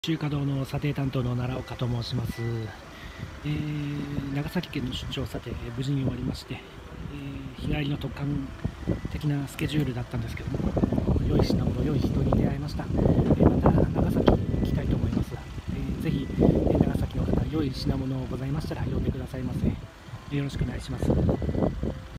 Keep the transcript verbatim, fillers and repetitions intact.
中華堂の査定担当の奈良岡と申します。えー長崎県の出張査定、無事に終わりまして、えー日帰りの特貫的なスケジュールだったんですけども、良い品物、良い人に出会いました。えーまた長崎に行きたいと思います。えーぜひ、えー長崎の方、良い品物ございましたら呼んでくださいませ。よろしくお願いします。